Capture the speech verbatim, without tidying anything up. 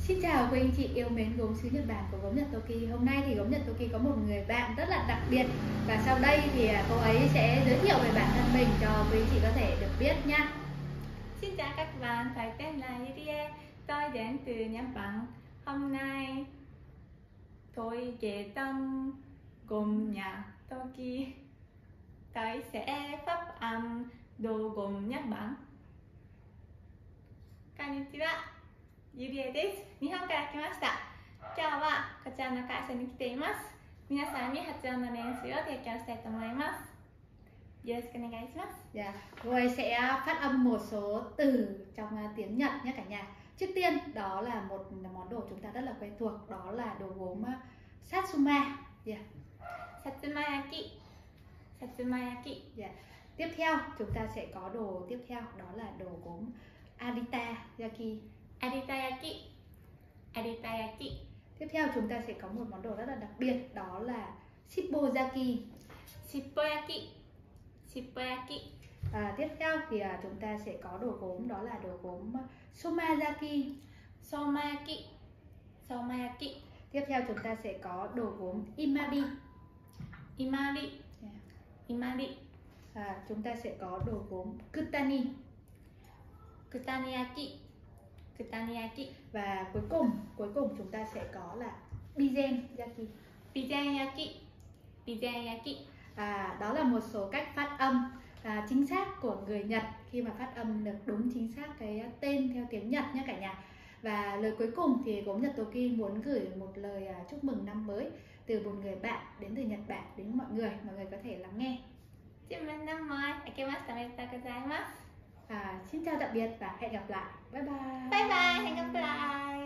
Xin chào quý anh chị yêu mến gốm xứ Nhật Bản của gốm Nhật Toki. Hôm nay thì gốm Nhật Toki có một người bạn rất là đặc biệt, và sau đây thì cô ấy sẽ giới thiệu về bản thân mình cho quý anh chị có thể được biết nha. Xin chào các bạn, tôi tên là Yurie, tôi đến từ Nhật Bản. Hôm nay tôi về thăm gốm nhà Toki. Tôi sẽ phát âm đồ gốm Nhật Bản. Konnichiwa, Yurie desu. 日本から来ました。今日はこちらの会社に来ています。皆さんに発音の練習を提供したいと思います。よろしくお願いします。 Yeah. Cô ấy sẽ phát âm một số từ trong tiếng Nhật nhé cả nhà. Trước tiên đó là một món đồ chúng ta rất là quen thuộc, đó là đồ gốm Satsuma. Yeah. Satsumayaki. Satsumayaki. Yeah. Tiếp theo chúng ta sẽ có đồ tiếp theo, đó là đồ gốm Aritayaki. Aritayaki. Aritayaki. Tiếp theo chúng ta sẽ có một món đồ rất là đặc biệt, đó là Shippozaki. Shippoyaki. Shippoyaki. À, tiếp theo thì à, chúng ta sẽ có đồ gốm, đó là đồ gốm Somazaki. Somayaki. Somayaki. Tiếp theo chúng ta sẽ có đồ gốm Imari. Imari. Yeah. Imari. À, chúng ta sẽ có đồ gốm Kutani. Kutaniyaki. Kutaniyaki. Và cuối cùng cuối cùng chúng ta sẽ có là Bizen-yaki. Bizen-yaki. Bizen-yaki. À, đó là một số cách phát âm à, chính xác của người Nhật khi mà phát âm được đúng chính xác cái tên theo tiếng Nhật nhé cả nhà. Và lời cuối cùng thì gốm Nhật Toki muốn gửi một lời à, chúc mừng năm mới từ một người bạn đến từ Nhật Bản đến mọi người, mọi người có thể lắng nghe. À, xin chào tạm biệt và hẹn gặp lại. Bye bye. Bye bye, hẹn gặp lại.